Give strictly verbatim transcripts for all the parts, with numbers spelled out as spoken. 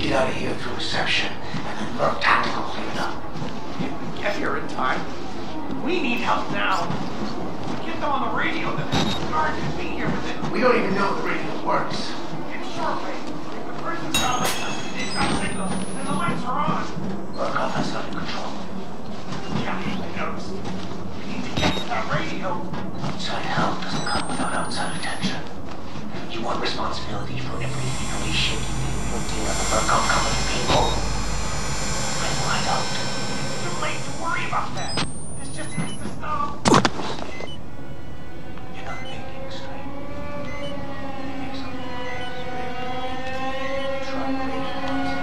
get out of here through reception, and then Merc Tactical clean it up. If we get here in time, we need help now. We get them on the radio, then the guard could be here within. We don't even know the radio works. It's shortwave. If the person's got like they've got signals, then the lights are on. Murkoff has that in control. Yeah, I noticed. We need to get to that radio. Outside help doesn't come without outside attention. You want responsibility for every iteration you deal with the Murkoff Company people. I don't. It's too late to worry about that. This just needs to stop. You're not thinking straight. Maybe something is try creating monster.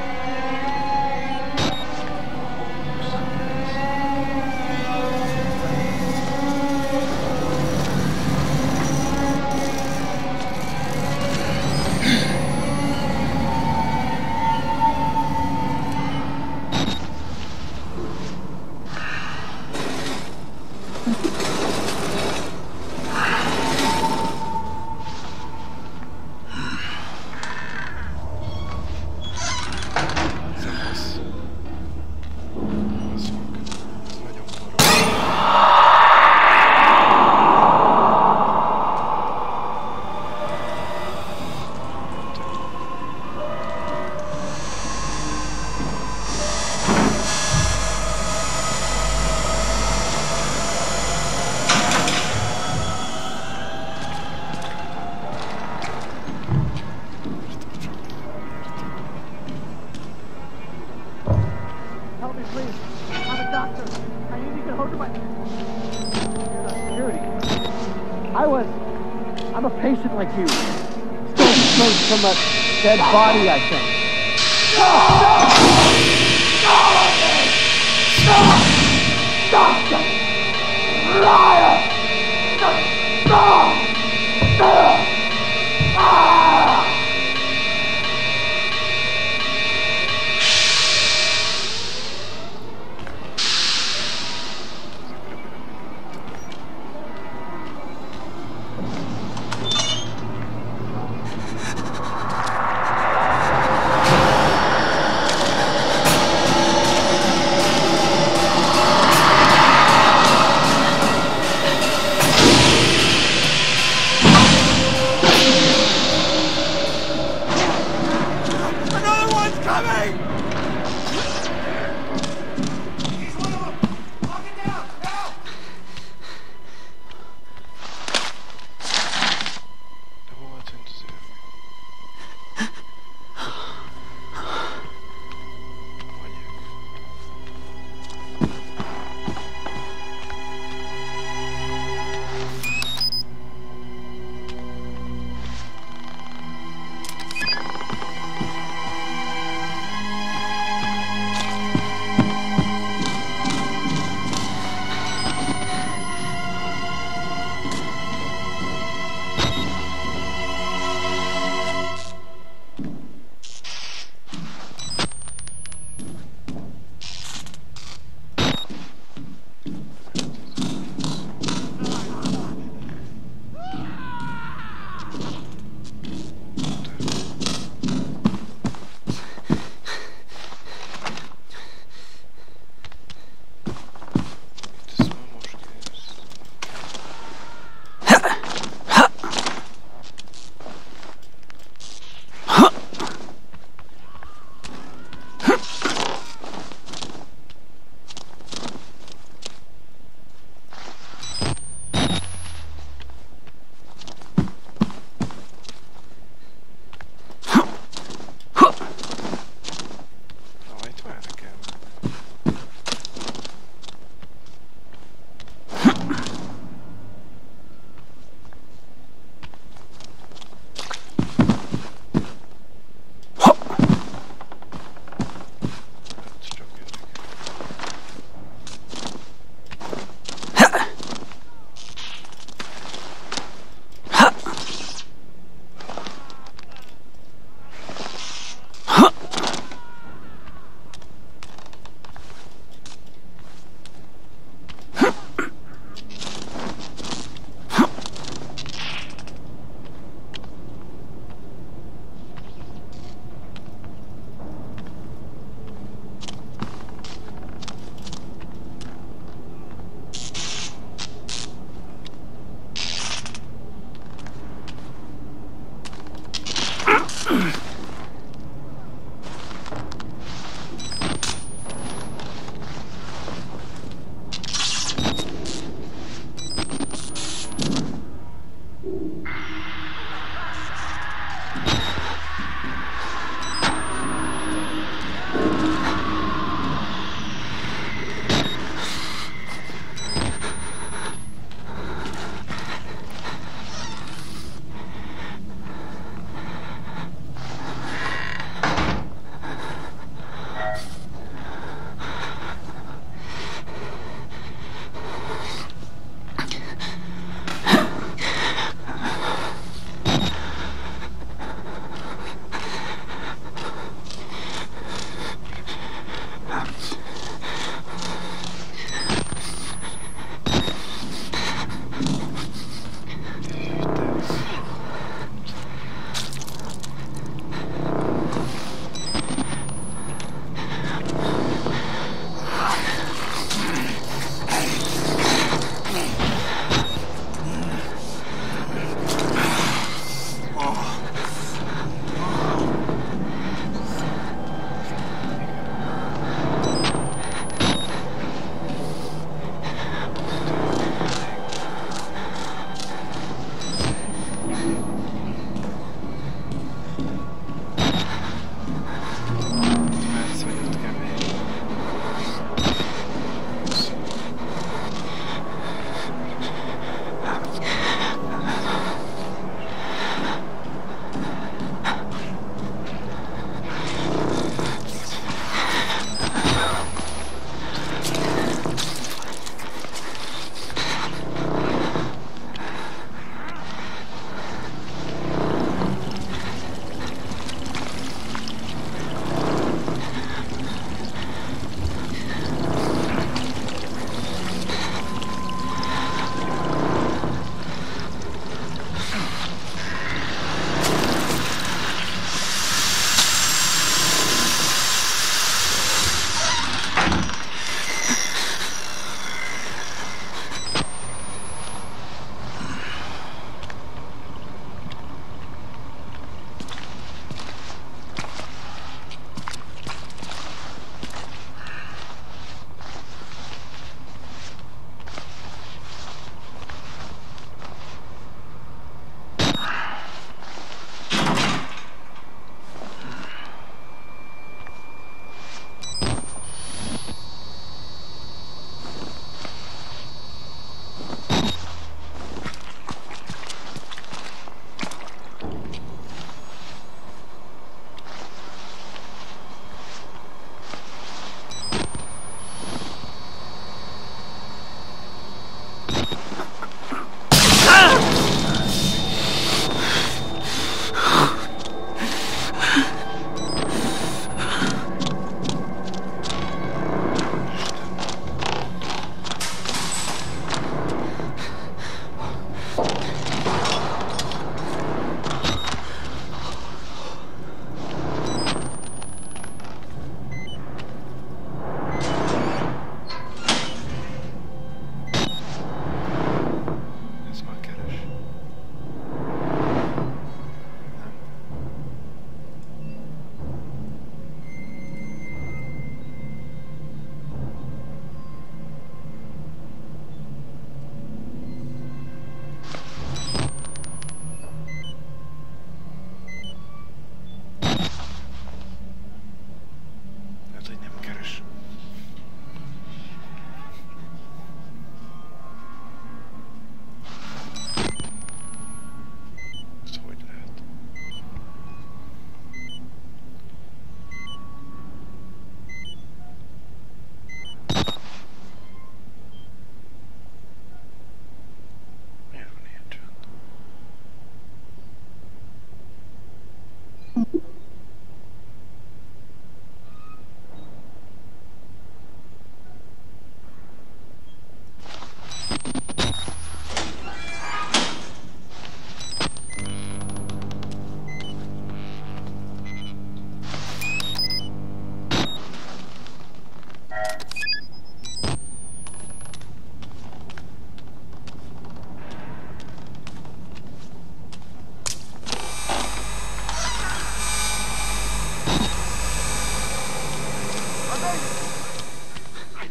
Like you. Still smoke from a dead body, I think. Stop! Stop! Stop! Liar! Stop! Stop! Ah!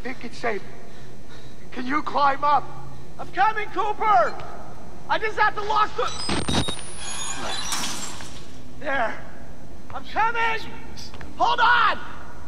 think it's safe. Can you climb up? I'm coming, Cooper! I just have to lock the... There. I'm coming! Hold on!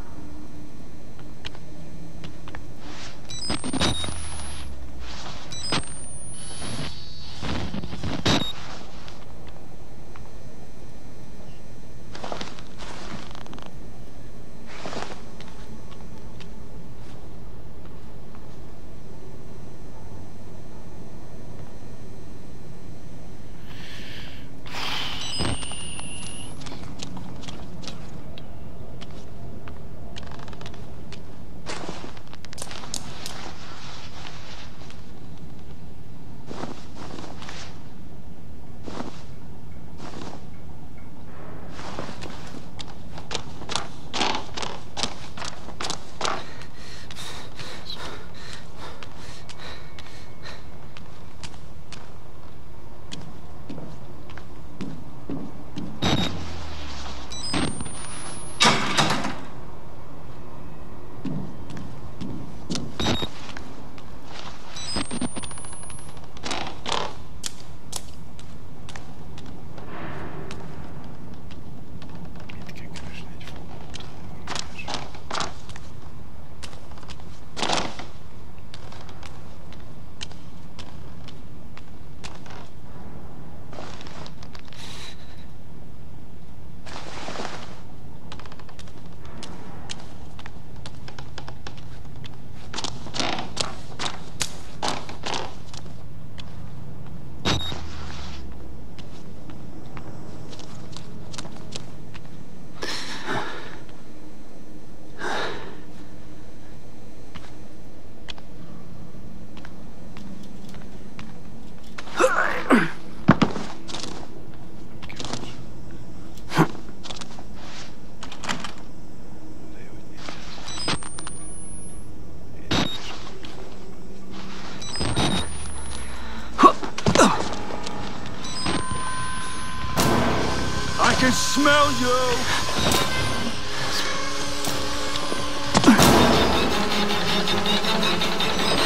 I can smell you!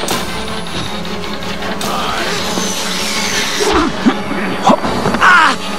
Ah!